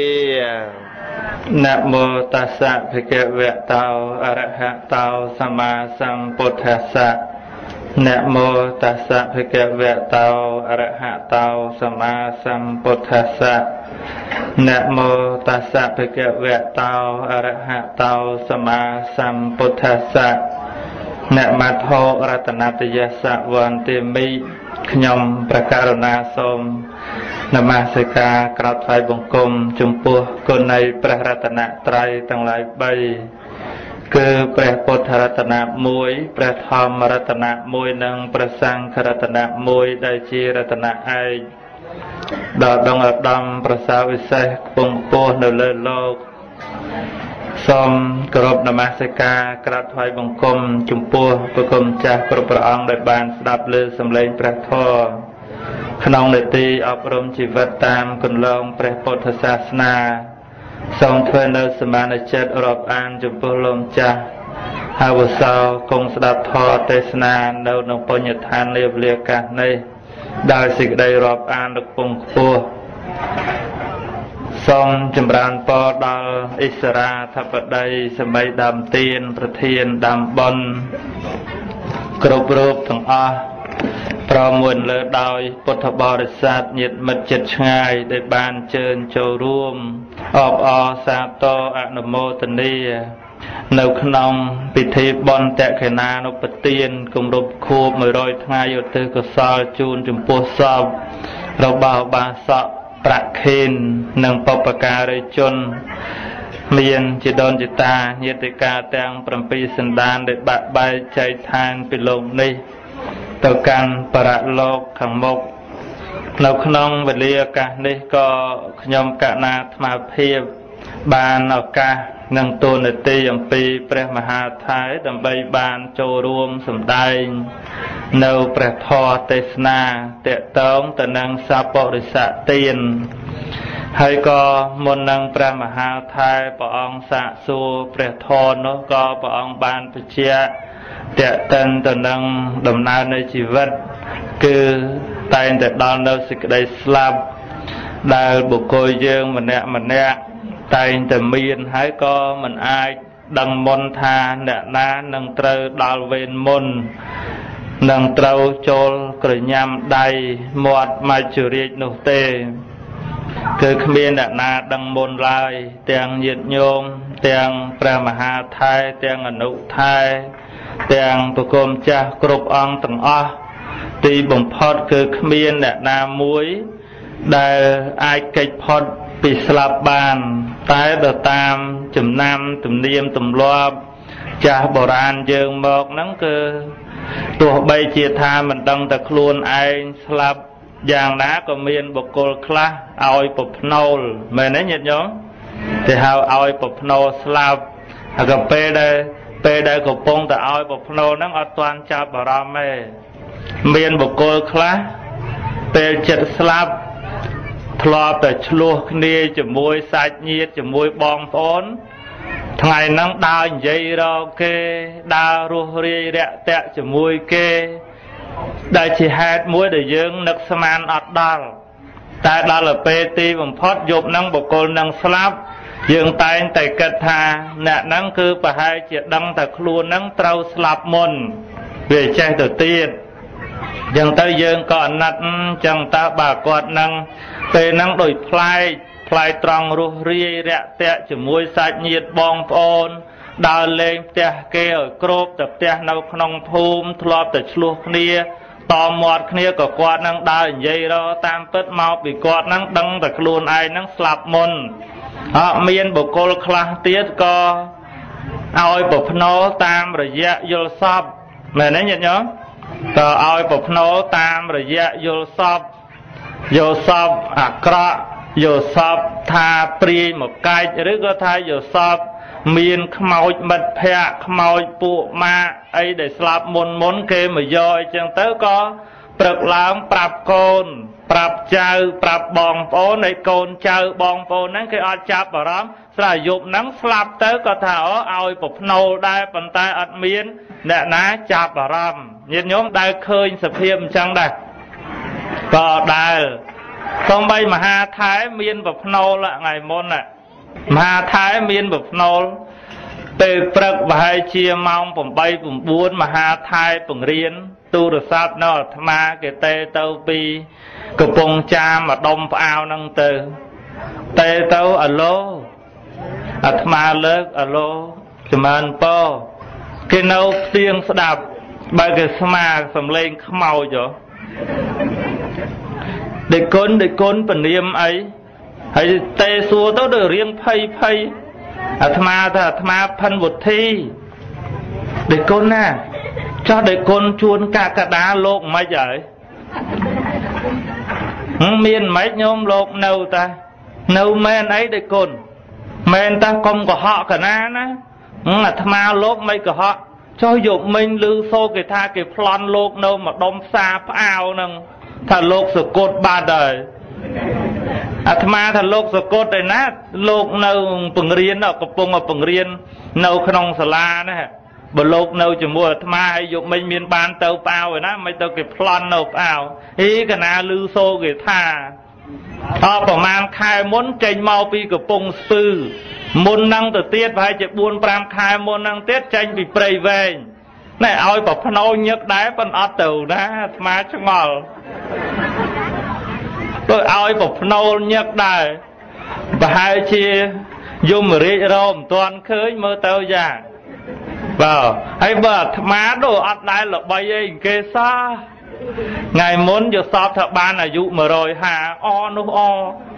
ណាមោតាសៈភគវៈតោអរហតោសម្មាសម្ពុទ្ធស្សៈណាមោតាសៈភគវៈតោអរហតោសម្មាសម្ពុទ្ធស្សៈណាមោតាសៈភគវៈតោអរហតោសម្មាសម្ពុទ្ធស្សៈអ្នកមត្ថោរតនតយសវន្តិមិខ្ញុំប្រកាសណាសូមនមស្ការក្រាបថ្វាយបង្គំចំពោះគុណនៃព្រះរតនត្រ័យទាំងឡាយបីគឺព្រះពុទ្ធរតនៈមួយព្រះធម្មរតនៈមួយនិងព្រះសង្ឃរតនៈមួយដែលជារតនៈឯកដ៏ដងឧត្តមប្រសើរវិសេសខ្ពង់ខ្ពស់នៅលើលោកសូមគោរពនមស្ការក្រាបថ្វាយបង្គំចំពោះព្រះគុណចាស់គ្រប់ព្រះអង្គដែលបានស្ដាប់លើសំឡេងព្រះធម៌ក្នុងនេតិអប់រំជីវិតតាមគន្លងព្រះពុទ្ធសាសនាសូមធ្វើនៅសមានចិត្តរាប់អានចំពោះលោកម្ចាស់ហើយវសោគង់ស្ដាប់ធម៌ទេសនានៅក្នុងពុញ្ញដ្ឋាននាវេលាកាសនេះដោយសេចក្តីរាប់អានដល់ពងខ្ពស់សូមចម្រើនពរដល់អិសរាធិបតីសមីដើមទានប្រធានដើមបុណ្យគ្រប់រូបទាំងអស់ព្រមមួយលើដោយពុទ្ធបរិស័ទញាតិមិត្តជិតឆ្ងាយដែលបានអញ្ជើញចូលរួមអបអរសាទរអនុមោទនានៅក្នុងពិធីបុណ្យតក្កិណានុប្បទានគម្រប់ខួបមួយរយថ្ងៃឧទ្ទិសកុសលជូនចំពោះសពរបស់ឧបាសកប្រាក់ខេននិងបុព្វការីជនមានជីដូនជីតាញាតិកាទាំងbảyសន្តានដែលបាក់បែកចែកឋានពីលោកនេះទៅកាន់បរលោកខាងមុខនៅក្នុងវេលាឱកាសនេះក៏ខ្ញុំកណាអាត្មាភាពបានឱកាសនិងទូនាទីអំពីព្រះមហាថៃដើម្បីបានចូលរួមសម្ដែងនៅព្រះធម៌ទេសនាតេតងទៅនឹងសពរិស័កទានហើយក៏មុននឹងព្រះមហាថៃព្រះអង្គសាកសួរព្រះធម៌នោះក៏ព្រះអង្គបានបញ្ជាក់តេតិនទៅនឹងដំណើរនៃជីវិតគឺតែងតែដល់នៅសេចក្តីស្លាប់ដែលបុគ្គលយើងម្នាក់ម្នាក់តែងតែមានហើយក៏មិនអាចដឹងមុនថាអ្នកណានឹងត្រូវដល់វេនមុននឹងត្រូវចូលក្រញាំដៃមាត់មច្ចុរាជនោះទេគឺគ្មានអ្នកណាដឹងមុនឡើយទាំងញាតិញោមទាំងព្រះមហាថៃទាំងអនុថៃទាំងប្រគំចាស់គ្រប់អង្គទាំងអស់ទីបំផុតគឺគ្មានអ្នកណាមួយដែលអាចកិច្ចផុតពីស្លាប់បានតែទៅតាមចំណាំទំនៀមទម្លាប់ចាស់បុរាណយើងមកហ្នឹងគឺទោះបីជាថាមិនដឹងតែខ្លួនឯងស្លាប់យ៉ាងណាក៏មានបុគ្គលខ្លះឲ្យប្រភ្នូលមែនទេញាតិញោមគេហៅឲ្យប្រភ្នូលស្លាប់ហើយក៏ពេលដែលពេលដែលកំពុងតែឲ្យប្រភ្នូលហ្នឹងអត់ទាន់ចាប់អារម្មណ៍ទេមានបុគ្គលខ្លះពេលចិត្តស្លាប់ធ្លាប់តែឆ្លោះគ្នាជាមួយសាច់ញាតិជាមួយបងប្អូនថ្ងៃហ្នឹងដើរនិយាយរកគេដើររស់រាយរាក់ទាក់ជាមួយគេដែលជាហេតុមួយដែលយើងនឹកស្មានអត់ដល់តែដល់ទៅពេលទីបំផុតយប់ហ្នឹងបុគ្គលហ្នឹងស្លាប់យើងតែងតែគិតថាអ្នកហ្នឹងគឺប្រហែលជាដឹងតែខ្លួនហ្នឹងត្រូវស្លាប់មុនវាចេះទៅទៀតចឹងទៅយើងក៏អាណិតចឹងតើបើគាត់នឹងពេលហ្នឹងដូចផ្លែកផ្លែកត្រង់រស់រាយរាក់ទាក់ជាមួយសាច់ញាតិបងប្អូនដើរលេងផ្ទះគេឲ្យគ្របតែផ្ទះនៅក្នុងភូមិធ្លាប់តែឆ្លោះគ្នាតមាត់គ្នាក៏គាត់នឹងដើរនិយាយរតាមពិតមកពីគាត់នឹងដឹងតែខ្លួនឯងនឹងស្លាប់មុនអត់មានបុគ្គលខ្លះទៀតក៏ឲ្យប្រភ្នូលតាមរយៈយល់សពមែនទេញាតិញោមក៏ឲ្យប្រភ្នូលតាមរយៈយល់សពយល់សពអាក្រក់យល់សពថាព្រាយមកកាច់ឬក៏ថាយល់សពមានខ្មោចមិត្តភ័ក្តិខ្មោចពួកម៉ាអីដែលស្លាប់មុនមុនគេមកយកអីចឹងទៅក៏ព្រឹកឡើងប្រាប់កូនប្រាប់ចៅប្រាប់បងប្អូនឲ្យកូនចៅបងប្អូនហ្នឹងគេអត់ចាប់អារម្មណ៍ស្រាប់យប់ហ្នឹងស្លាប់ទៅក៏ថាអូឲ្យប្រភ្នូលដែរប៉ុន្តែអត់មានអ្នកណាចាប់អារម្មណ៍ញាតិញោមដែលឃើញសភាពអញ្ចឹងដែរក៏ដែលសូម្បីមហាថែមានប្រភ្នូលថ្ងៃមុនណាមហាថែមានប្រភ្នូលពេលព្រឹកប្រហែលជាម៉ោងeight nineមហាថែបង្រៀនទូរស័ព្ទនៅអាត្មាគេទេទៅពីកំពង់ចាមម្ដុំផ្អាវហ្នឹងទៅទេទៅអាឡូអាត្មាលើកអាឡូចម្រើនពរគេនៅផ្ទៀងស្ដាប់បើគេស្មាសំឡេងខ្មោចហ៎ដេគុណដេគុណពនាមអីហើយទេសួរទៅដូចរៀងភ័យភ័យអាត្មាថាអាត្មាផិនវុធីដេគុណណាចោះដេគុណជួនកកដាលោកមិនហើយមានមិនញោមលោកនៅតានៅមែនអីដេគុណមែនតាកុំកុហកកណាណាអាត្មាលោកមិនកុហកចុះយកមិញឮសូរគេថាគេប្លន់លោកនៅម្ដុំផ្សារផ្អាវហ្នឹងថាលោកសកុតបាត់ហើយអាត្មាថាលោកសកុតឯណាលោកនៅបង្រៀនកំពុងបង្រៀននៅក្នុងសាលាណាបើលោកនៅជាមួយអាត្មាហើយយកមិញមានបានទៅផ្អាវឯណាមិនទៅគេប្លន់នៅផ្អាវអីកណាឮសូរគេថាអបប្រហែលខែមុនចេញមកពីកំពង់ស្ពឺមុនហ្នឹងទៅទៀតប្រហែលជាfour fiveខែមុនហ្នឹងទៀតចេញពីព្រៃវែងណែឲ្យប្រភ្នោញឹកដែរប៉ុន្តែអត់ទៅណាអាត្មាឆ្ងល់ទៅឲ្យប្រភ្នោញឹកដែរប្រហែលជាយមរាជរោមិនទាន់ឃើញមើលទៅយ៉ាងបាទហើយបើអាត្មាដូចអត់ដែរល្បីអីគេសោះថ្ងៃមុនយកសពថាបានអាយុមួយរយហាសិបអនោះអ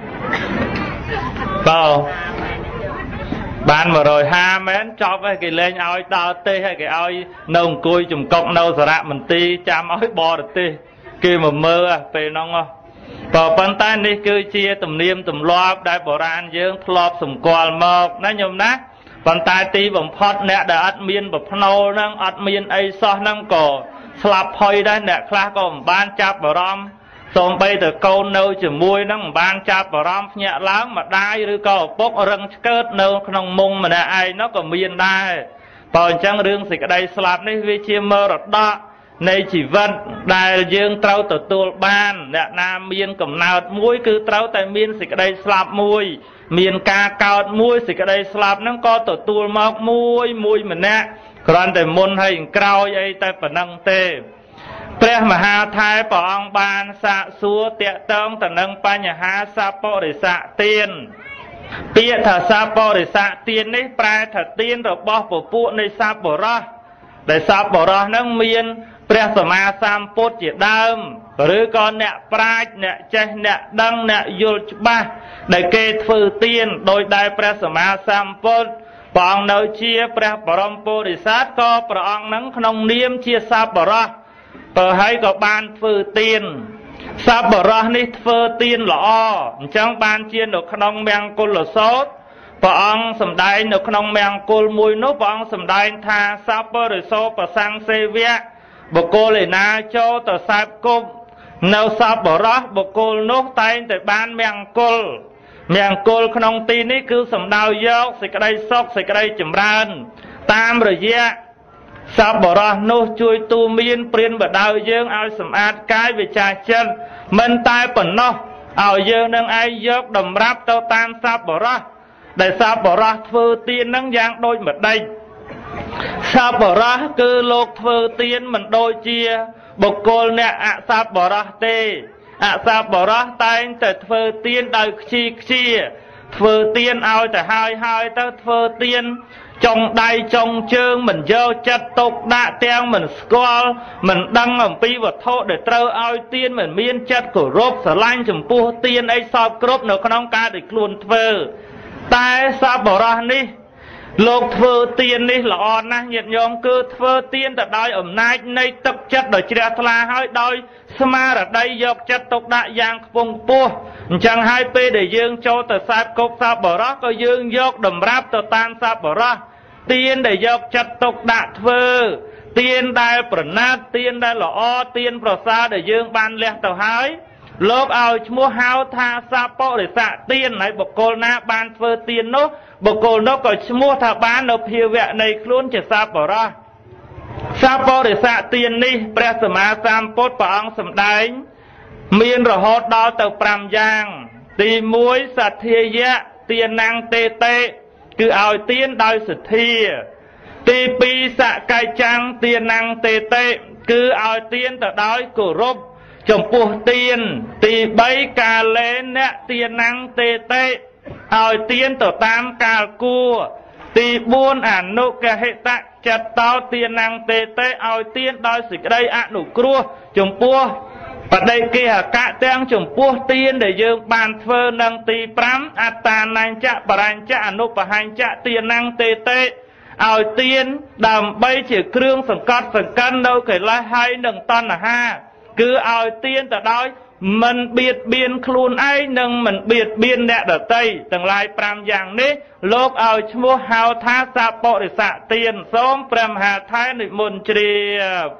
បាទបានមួយរយហាសិបមែនចប់ហើយគេលែងឲ្យដើរទេសហើយគេឲ្យនៅអង្គុយចំកុកនៅសារៈមន្ទីរចាំឲ្យបរទេសគេមកមើលពេលហ្នឹងក៏ប៉ុន្តែនេះគឺជាទំនៀមទម្លាប់ដែលបុរាណយើងធ្លាប់សម្គាល់មកណាញោមណាប៉ុន្តែទីបំផុតអ្នកដែលអត់មានប្រភ្នោហ្នឹងអត់មានអីសោះហ្នឹងក៏ស្លាប់ផុយដែរអ្នកខ្លះក៏មិនបានចាប់អារម្មណ៍សូម្បីតែកូននៅជាមួយហ្នឹងមិនបានចាប់អារម្មណ៍ភ្ញាក់ឡើងម្ដាយឬក៏ឪពុករឹងឆ្កើតនៅក្នុងមុងម្នាក់ឯងនោះក៏មានដែរបើអញ្ចឹងរឿងសេចក្តីស្លាប់នេះវាជាមរតកនៃជីវិតដែលយើងត្រូវទទួលបានអ្នកណាមានកំណើតមួយគឺត្រូវតែមានសេចក្តីស្លាប់មួយមានការកើតមួយសេចក្តីស្លាប់ហ្នឹងក៏ទទួលមកមួយមួយម្នាក់គ្រាន់តែមុនហើយក្រោយអីតែប៉ុណ្ណឹងទេព្រះមហាថែព្រះអង្គបានសាកសួរតាក់ទងទៅនឹងបញ្ហាសពរិស័កទានពាក្យថាសពរិស័កទាននេះប្រែថាទានរបស់ពពួកនៃសពរោះដែលសពរោះហ្នឹងមានព្រះសម្មាសម្ពុទ្ធជាដើមឬក៏អ្នកប្រាជ្ញអ្នកចេះអ្នកដឹងអ្នកយល់ច្បាស់ដែលគេធ្វើទានដោយដែលព្រះសម្មាសម្ពុទ្ធព្រះអង្គនៅជាព្រះបរមពុរិស័ទក៏ព្រះអង្គនឹងក្នុងនាមជាសពរោះទៅហើយក៏បានធ្វើទានសពរោះនេះធ្វើទានល្អអញ្ចឹងបានជានៅក្នុងមង្គលសូត្រព្រះអង្គសម្ដែងនៅក្នុងមង្គលមួយនោះព្រះអង្គសម្ដែងថាសពរិសោប្រសង្ឃសេវៈបុគ្គលឯណាចូលទៅសែបគប់នៅសពរោះបុគ្គលនោះតែងតែបានមង្គលមង្គលក្នុងទីនេះគឺសំដៅយកសេចក្តីសុខសេចក្តីចម្រើនតាមរយៈសពរោះនោះជួយទូមានព្រានបដៅយើងឲ្យសម្អាតកាយវាចាចិត្តមិនតែប៉ុណ្ណោះឲ្យយើងនឹងឯងយកតម្រាប់ទៅតាមសពរោះដែលសពរោះធ្វើទាននឹងយ៉ាងដូចម្ដេចសពរោះគឺលោកធ្វើទានមិនដូចជាបុគ្គលអ្នកអសពរោះទេអសពរោះតែងតែធ្វើទានដោយខ្ជាខ្ជាធ្វើទានឲ្យទៅហើយហើយទៅធ្វើទានចុងដៃចុងជើងមិនយកចិត្តទុកដាក់ទាំងមិនស្គាល់មិនដឹងអំពីវត្ថុដែលត្រូវឲ្យទានមិនមានចិត្តគោរពស្រឡាញ់ចំពោះទានអីសពគ្រប់នៅក្នុងការដែលខ្លួនធ្វើតែសពរោះនេះលោកធ្វើទាននេះល្អណាស់ញាតិញោមគឺធ្វើទានទៅដោយអំណាចនៃទឹកចិត្តដ៏ជ្រះថ្លាហើយដោយស្មារតីយកចិត្តទុកដាក់យ៉ាងខ្ពង់ខ្ពស់អញ្ចឹងហើយពេលដែលយើងចូលទៅសែបគប់សពរោះក៏យើងយកតម្រាប់ទៅតាមសពរោះទានដែលយកចិត្តទុកដាក់ធ្វើទានដែលប្រណិតទានដែលល្អទានប្រសើរដែលយើងបានលះទៅហើយលោកឲ្យឈ្មោះហៅថាសពរិស័កទានហើយបុគ្គលណាបានធ្វើទាននោះបុគ្គលនោះក៏ឈ្មោះថាបាននៅភាវៈនៃខ្លួនជាសពរោះសពរិស័កទាននេះព្រះសម្មាសម្ពុទ្ធព្រះអង្គសម្ដែងមានរហូតដល់ទៅប្រាំយ៉ាងទីមួយសទ្ធាយៈទានាងទេតេគឺឲ្យទានដោយសទ្ធាទីពីរសកៃចាំងទានាងទេតេគឺឲ្យទានទៅដោយគោរពចំពោះទានទីបីកាលេអ្នកទានាងទេតេឲ្យទានទៅតាមកាលគួរទីបួនអនុកហិតចិត្តតោទានាងទេតេឲ្យទានដោយសេចក្តីអនុគ្រោះចំពោះបដិគិហកៈទាំងចំពោះទានដែលយើងបានធ្វើនឹងទីប្រាំអត្តានញ្ចៈបរញ្ចៈអនុបហញ្ចៈទានាងទេតេឲ្យទានដើម្បីជាគ្រឿងសង្កត់សង្កិននៅកិលេសហើយនឹងតណ្ហាគឺឲ្យទានទៅដោយមិនបៀតបៀនខ្លួនឯងនិងមិនបៀតបៀនអ្នកដទៃទាំងឡាយប្រាំយ៉ាងនេះលោកឲ្យឈ្មោះហៅថាសពរិស័កទានសូមព្រះមហាថែនិមន្តជ្រាប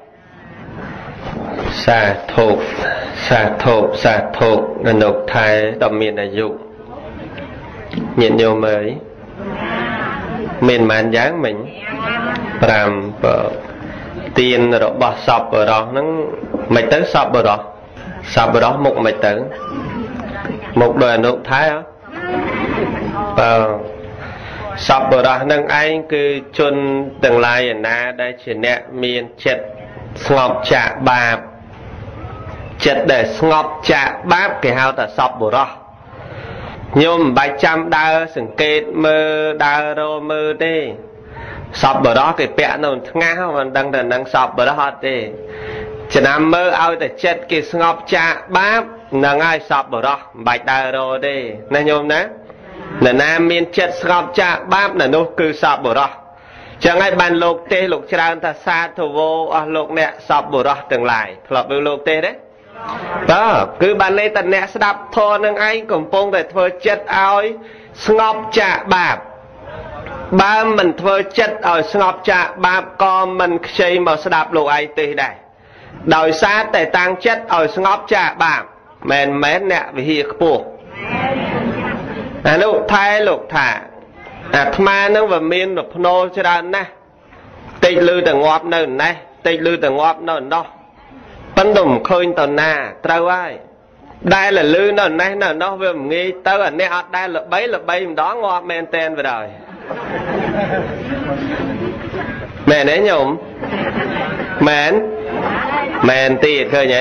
សាធុសាធុសាធុអនុថែដ៏មានអាយុញាតិញោមអើយមានប៉ុន្មានយ៉ាងមិញប្រាំទានរបស់សពរោះហ្នឹងមិនទៅសពរោះសពរោះមុខមិនទៅមុខដោយអនុថែបើសពបរោះនឹងឯងគឺជនទាំងឡាយឯណាដែលជាអ្នកមានចិត្តស្ងប់ចាកបាបចិត្តដែលស្ងប់ចាកបាបគេហៅថាសពបរោះញោមមិនបាច់ចាំដើរសង្កេតមើលដើររមើលទេសពបរោះគេពាក់នៅថ្ងាសមិនដឹងតែនឹងសពបរោះអត់ទេចំណាំមើលឲ្យតែចិត្តគេស្ងប់ចាកបាបនឹងហើយសពបរោះមិនបាច់ដើររទេណាញោមណានរណាមានចិត្តស្ងប់ចាកបាបនៅនោះគឺសពបរោះចឹងហើយបានលោកទេសលោកច្រើនថាសាធវោអស់លោកអ្នកសពបរោះទាំងឡាយធ្លាប់មើលលោកទេសទេបាទគឺបានន័យថាអ្នកស្ដាប់ធម៌នឹងឯងកំពុងតែធ្វើចិត្តឲ្យស្ងប់ចាកបាបបើមិនធ្វើចិត្តឲ្យស្ងប់ចាកបាបក៏មិនខ្ចីមកស្ដាប់លោកឯងទេសដែរដោយសារតែតាំងចិត្តឲ្យស្ងប់ចាកបាបមែនមែនអ្នកវិហារខ្ពស់អានោះថែលោកថាអាត្មានឹងវាមានរភ្នោច្រើនណាស់តិចលឺតែងាប់នៅណេះតិចលឺតែងាប់នៅនោះប៉ុន្តែមិនឃើញតណាត្រូវហើយដែលលឺនៅណេះនៅនោះវាមិនងាយទៅអានេះអត់ដែលល្បីល្បីម្ដងងាប់មែនតែនទៅហើយមែនទេញោមមែនមែនទៀតឃើញ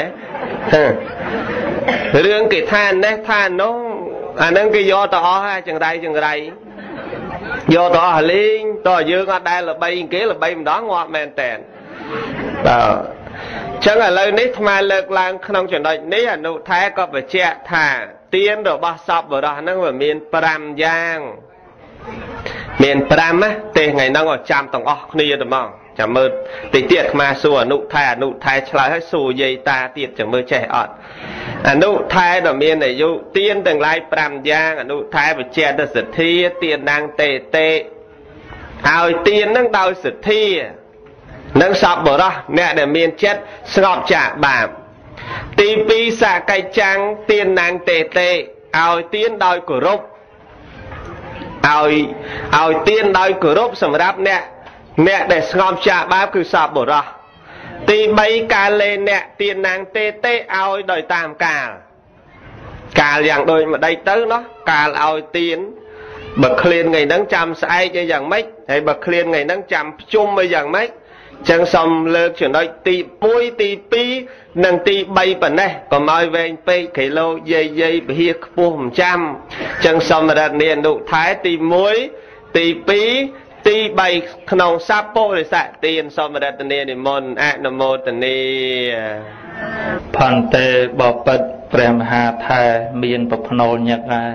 ទេរឿងគេថានេះថានោះអានឹងគេយកទៅអស់ហើយចង្រៃចង្រៃយកទៅអស់លេងតើយើងអត់ដែលល្បីគេល្បីម្ដងងាប់មែនតែនបាទចឹងឥឡូវនេះអាត្មាលើកឡើងក្នុងចំណុចនេះអនុថែក៏បញ្ជាក់ថាទានរបស់សពបរោះហ្នឹងវាមានប្រាំយ៉ាងមានប្រាំណាទេថ្ងៃហ្នឹងឲ្យចាំទាំងអស់គ្នាទៅមកចាំមើលតិចទៀតអាត្មាសួរអនុថែអនុថែឆ្លើយឲ្យសួរយាយតាទៀតចាំមើលចេះអត់អនុថែដែលមានអាយុទានទាំងឡាយប្រាំយ៉ាងអនុថែបញ្ជាក់ទៅសទ្ធាទានណាងតេតេឲ្យទានហ្នឹងដោយសទ្ធានឹងសពបរោះអ្នកដែលមានចិត្តស្ងប់ចាកបាបទីពីរសកិច្ចាំងទានណាងតេតេឲ្យទានដោយគោរពឲ្យឲ្យទានដោយគោរពសម្រាប់អ្នកអ្នកដែលស្ងប់ចាកបាបគឺសពបរោះទីបីការលេអ្នកទានណាងតេតេឲ្យដោយតាមកាលកាលយ៉ាងដូចម្ដេចទៅណោះកាលឲ្យទានបើឃ្លានថ្ងៃហ្នឹងចាំស្អែកអីយ៉ាងម៉េចហើយបើឃ្លានថ្ងៃហ្នឹងចាំភ្ជុំអីយ៉ាងម៉េចចឹងសូមលើកចំណុចទីមួយទីពីរនិងទីបីប៉ុណ្ណេះកុំឲ្យវែងពេកគីឡូយាយយាយពហិខ្ពស់មិនចាំចឹងសូមរតនាអនុថែទីមួយទីពីរទីបីក្នុងសัพពុរិស័កទានសូមរតនានិមន្តអនុមោទនាផន្តេបពិតព្រះមហាថែមានប្រភ្នូលញឹកដែរ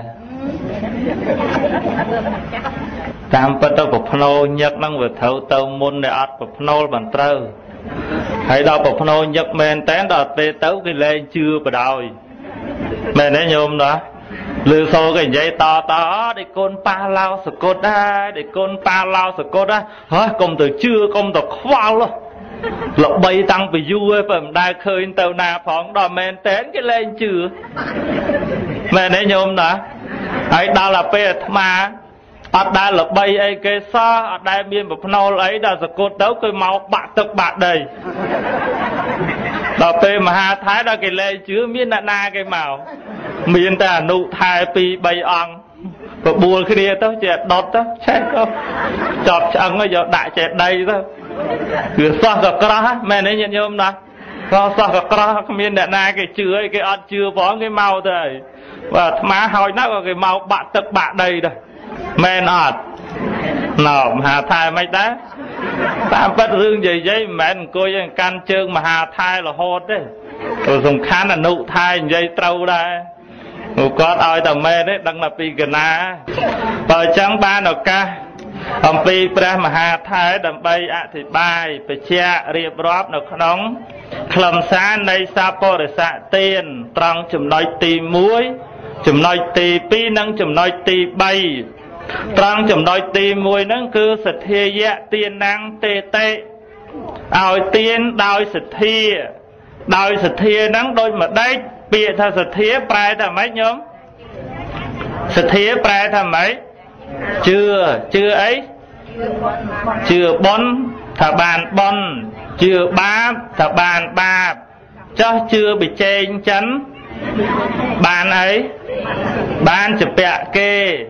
តាមពិតទៅប្រភ្នូលញឹកហ្នឹងវាត្រូវទៅមុនដែលអត់ប្រភ្នូលមិនត្រូវហើយដល់ប្រភ្នូលញឹកមែនតែនដល់ពេលទៅគេលែងជឿបដ ாய் មែនទេញោមណាលឺសូគេនិយាយតតដេកូនប៉ាឡោសកុតដែរដេកូនប៉ាឡោសកុតដែរហ៎កុំទៅជឿកុំទៅខ្វល់ល្បីតាំងពីយូរហើយបើមិនដែលឃើញទៅណាផងដល់មែនតែនគេលែងជឿមែនទេញោមណាហើយដល់ទៅពេលអាត្មាអត់ដែលល្បីអីគេសោះអត់ដែលមានប្រភ្នូលអីដល់សកុតទៅគឺមកបាក់ទឹកបាក់ដីដល់ពេលមហាថែដល់គេលែងជឿមានអ្នកណាគេមកមានតែអនុថែពីរបីអង្គបបួលគ្នាទៅជាដុតទៅឆេះទៅចប់ឆ្អឹងយកដាក់ចេដីទៅគឺសោះក៏ក្រោះមែនទេញាតិញោមណាក៏សោះក៏ក្រោះគ្មានអ្នកណាគេជឿអីគេអត់ជឿផងគេមកទៅហើយបាទអាត្មាហើយណាក៏គេមកបាក់ទឹកបាក់ដីដែរមែនអត់ណ៎មហាថែមិនដែរតាមពិតរឿងនិយាយមិនមែនអង្គុយកាន់ជើងមហាថែរហូតទេព្រោះសំខាន់អនុថែនិយាយត្រូវដែរគាត់ឲ្យតែមែនទេដឹងតែពីកណាបើអញ្ចឹងបានឱកាសអំពីព្រះមហាថែដើម្បីអធិប្បាយបញ្ជាក់រៀបរាប់នៅក្នុងខ្លឹមសារនៃសាបរិស័កទានត្រង់ចំណុចទីមួយចំណុចទីពីរនិងចំណុចទីបីត្រង់ចំណុចទីមួយហ្នឹងគឺសទ្ធាយៈទានាងតេតេឲ្យទានដោយសទ្ធាដោយសទ្ធាហ្នឹងដូចម្ដេចពាក្យថាសទ្ធាប្រែថាម៉េចញោមសទ្ធាប្រែថាម៉េចជឿជឿអីជឿបុណ្យថាបានបុណ្យជឿបាបថាបានបាបចោះជឿបិជែងចិនបានអីបានជពាក់គេ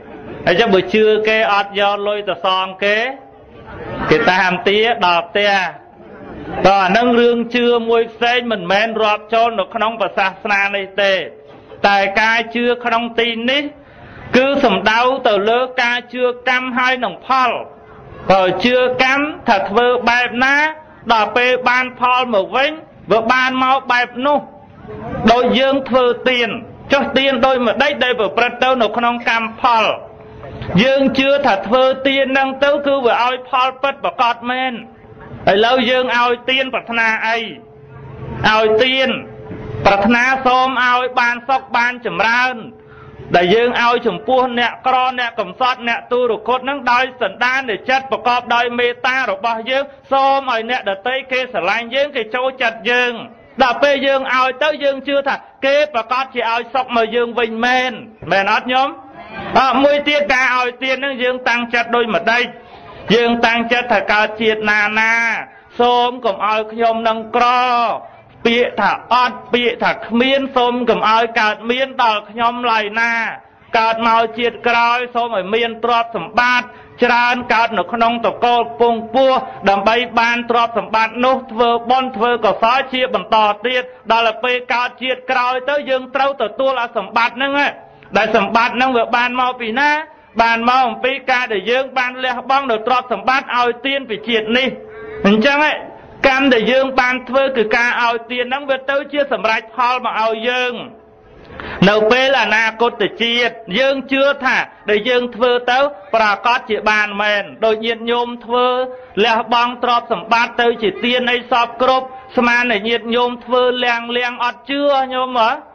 ហើយចុះបើជឿគេអត់យកលុយទៅសងគេគេតាមទាដល់ផ្ទះតើអានឹងរឿងជឿមួយផ្សេងមិនមែនរាប់ចូលនៅក្នុងប្រសាសនានេះទេតែការជឿក្នុងទីនេះគឺសំដៅទៅលើការជឿកម្មហើយនឹងផលបើជឿកម្មថាធ្វើបែបណាដល់ពេលបានផលមកវិញវាបានមកបែបនោះដោយយើងធ្វើទានចុះទានដោយម្ដេចដែលប្រព្រឹត្តទៅនៅក្នុងកម្មផលយើងជឿថាធ្វើទាននឹងទៅគឺវាឲ្យផលពិតប្រកបមែនឥឡូវយើងឲ្យទានប្រាថ្នាអីឲ្យទានប្រាថ្នាសូមឲ្យបានសុខបានចម្រើនដែលយើងឲ្យចំពោះអ្នកក្រអ្នកកំសត់អ្នកទូរគតនឹងដោយសន្តាននៃចិត្តប្រកបដោយមេត្តារបស់យើងសូមឲ្យអ្នកដទៃគេស្រឡាញ់យើងគេចូលចិត្តយើងដល់ពេលយើងឲ្យទៅយើងជឿថាគេប្រកាសជាឲ្យសុខមកយើងវិញមែនមែនអត់ញោមអើមួយទៀតការឲ្យទាននឹងយើងតាំងចិត្តដោយម្ដេចយើងតាំងចិត្តថាកើតជាតិណាណាសូមកុំឲ្យខ្ញុំនឹងក្រពាក្យថាអត់ពាក្យថាគ្មានសូមកុំឲ្យកើតមានដល់ខ្ញុំឡើយណាកើតមកជាតិក្រោយសូមឲ្យមានទ្រព្យសម្បត្តិច្រើនកើតនៅក្នុងតកូលពងពោះដើម្បីបានទ្រព្យសម្បត្តិនោះធ្វើបុណ្យធ្វើកុសលជាបន្តទៀតដល់ពេលកើតជាតិក្រោយទៅយើងត្រូវទទួលអាសម្បត្តិហ្នឹងដែលសម្បត្តិហ្នឹងវាបានមកពីណាបានមកអំពីការដែលយើងបានលះបង់នៅទ្រព្យសម្បត្តិឲ្យទានពីជាតិនេះអញ្ចឹងកម្មដែលយើងបានធ្វើគឺការឲ្យទានហ្នឹងវាទៅជាសម្រេចផលមកឲ្យយើងនៅពេលអនាគតជាតិយើងជឿថាដែលយើងធ្វើទៅប្រកាសជាបានមែនដោយញាតិញោមធ្វើលះបង់ទ្រព្យសម្បត្តិទៅជាទានអីសពគ្រប់ស្មានតែញាតិញោមធ្វើលៀងលៀងអត់ជឿញោមហ៎